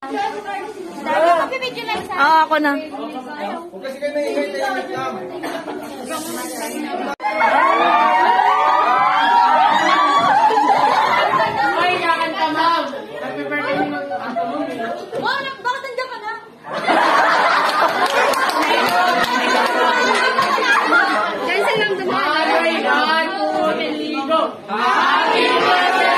Ah, ako na. Huwag kasi kayo naingay lang. Ay, yakan ka, ma'am. Happy birthday mo ng Bakit nandiyan ka na? Cancel lang naman. Ay, God, Ligo. Happy birthday!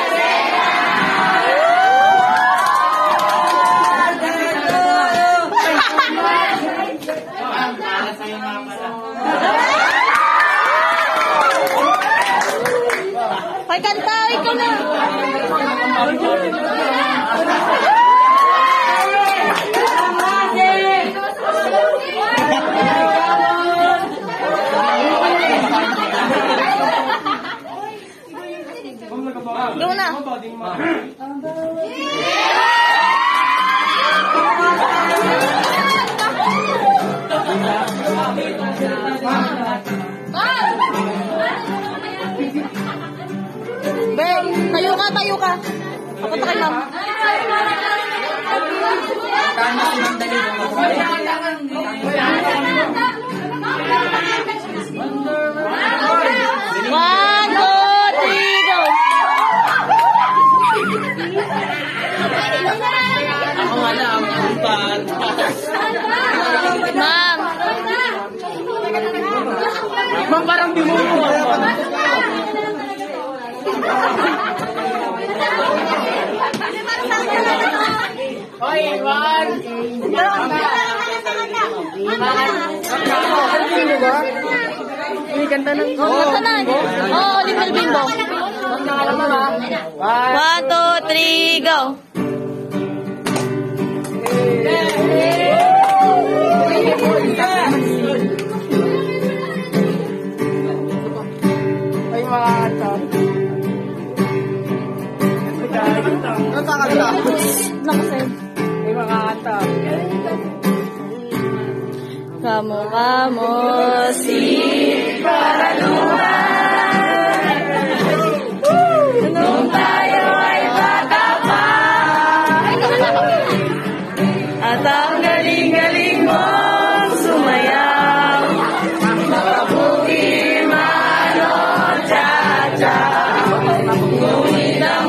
Pagkanta, ikaw na. Go na. Ben, tayo ka, tayo ka. Papunta kay ma'am. One, two, three, go. Ako nga na, ang kumpan. Ma'am. Ma'am, parang bimuno. Hoy, one. May kanta ng... Oh, kanta na. Oh, Little Bimbo. One, two, three, go. Ay, mga ata. Ano sa kanta? Nakasin. Ay, mga ata. Kamu si Paraluan. Nung tayo ay bata pa. At ang galing-galing mong sumayaw. Mabuti mano, cha-cha. Ngunit ang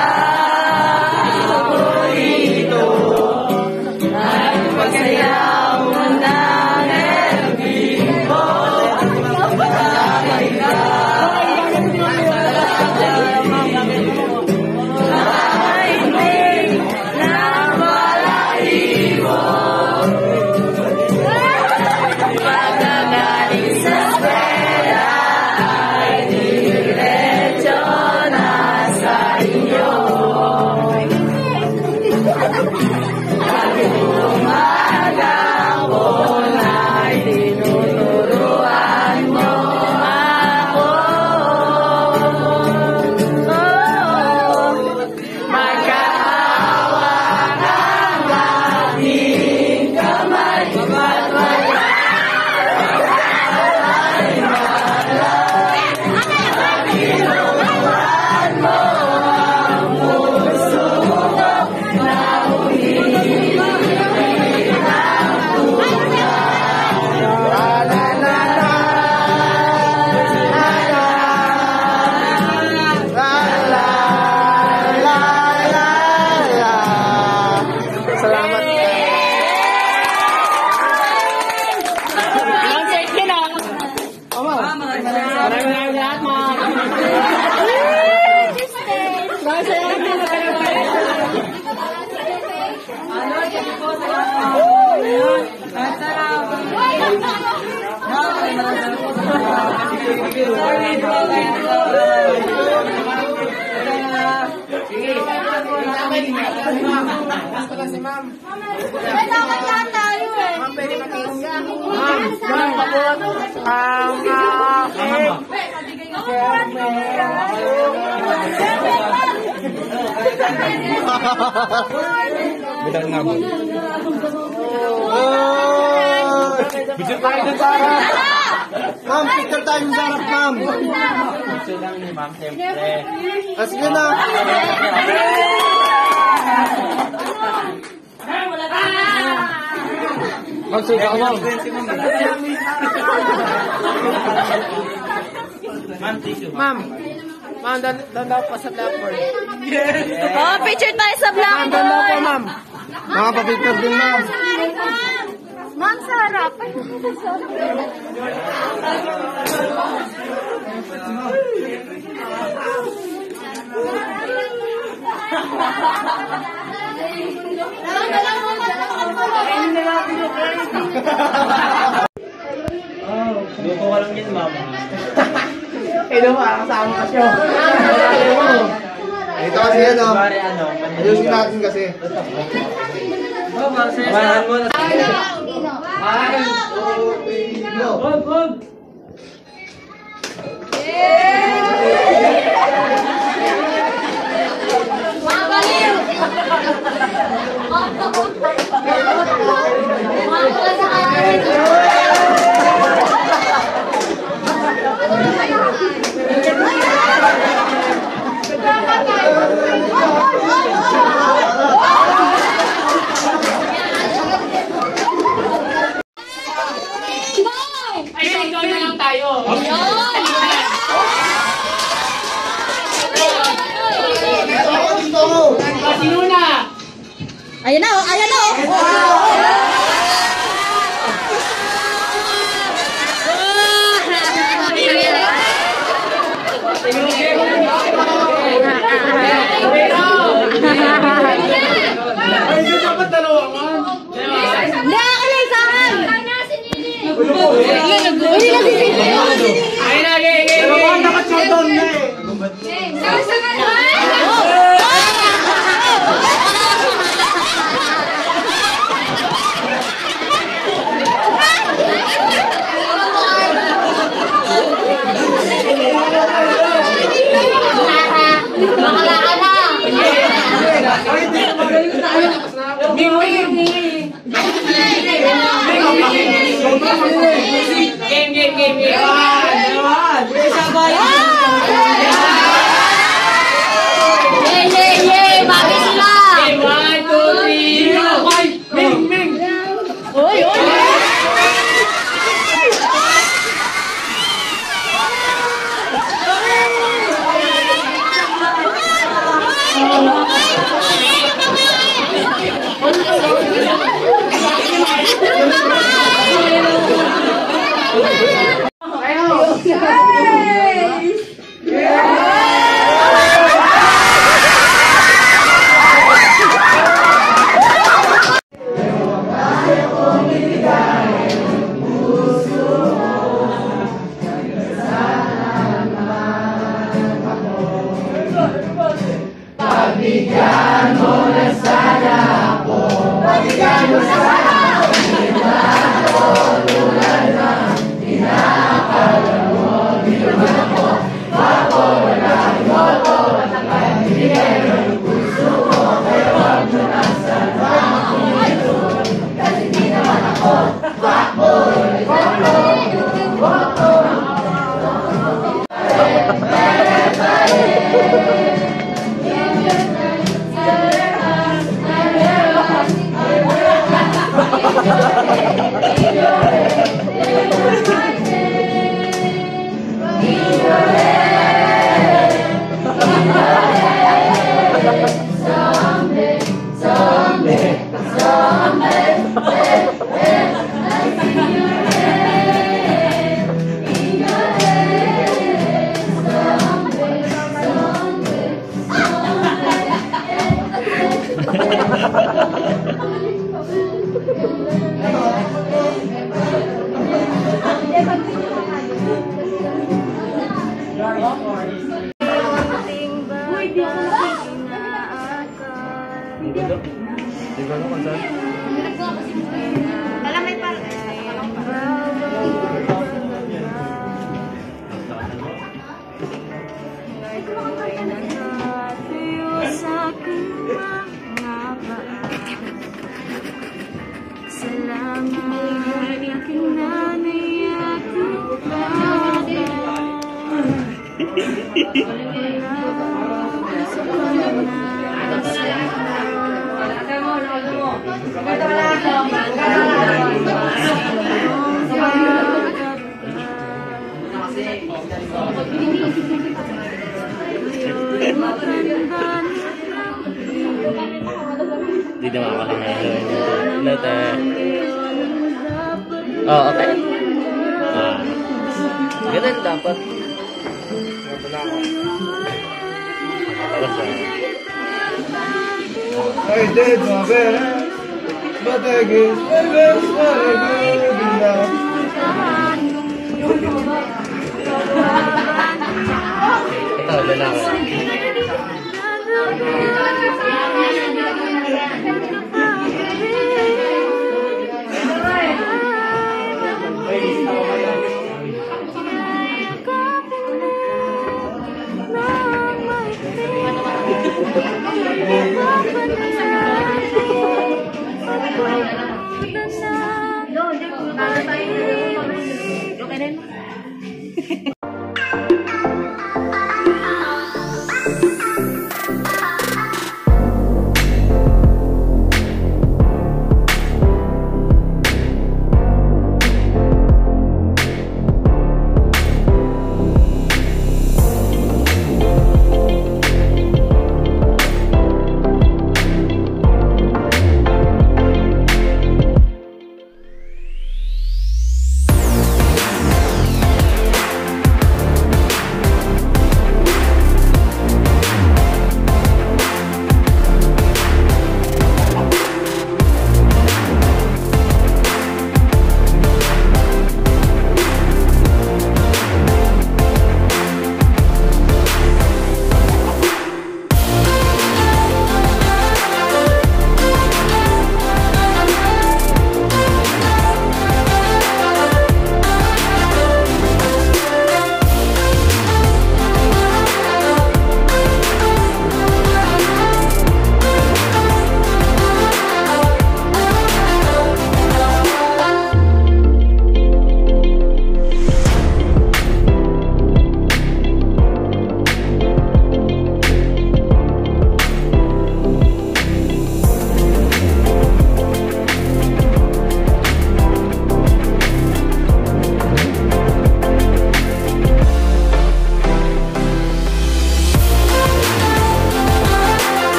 paborito ay pagsayaw mo ng Bimbo. Ay, hindi na malahibo. Pagkagaling sa eskwela ay diretso na sa inyo. Umagang ay tinuturuan mo ako. Magkahawak ang ating kamay. Tinuruan mo ang puso na umiinig. Salamat. Maraming lahat, ma'am. Si ma'am. tayo eh. Ma'am, pwede makingga. Ma'am, ganun pa po. Ang Bilang nga ba? Picture tayo dun sa harap. Ma'am, picture tayo dun sa harap, ma'am. Picture lang ni ma'am, siyempre. Sige na. Magsuga ka, ma'am. Ma'am, doon daw po sa blackboard. Oh, picture tayo sa Doon daw po, blackboard. ma'am. Mga papicture din, ma'am. Ma'am, sa harap. Luto ka lang yun, ma'am. Hello, kasama ka siya. Ito kasi yan, oh. Pare, ano? Ayusin natin kasi. Bahan mo na. Ay, ikaw na lang tayo. Sino na? Ayan na, oh. Ayan na, oh. Ay, ito dapat dalawa, ma'am. Hindi, akin na isa akin. Hindi na sisisi. Ay, nagiging. Naka-showdown na eh. Bakala ka na. Game. Yay! Bago sila. Game, 1, 2, 3, Ming. Uy! Salamat. Hindi naman ako lang ngayon. Later. Oh, okay. Ganun dapat. I did my best, but I guess my best wasn't good enough. Ito, lalaki.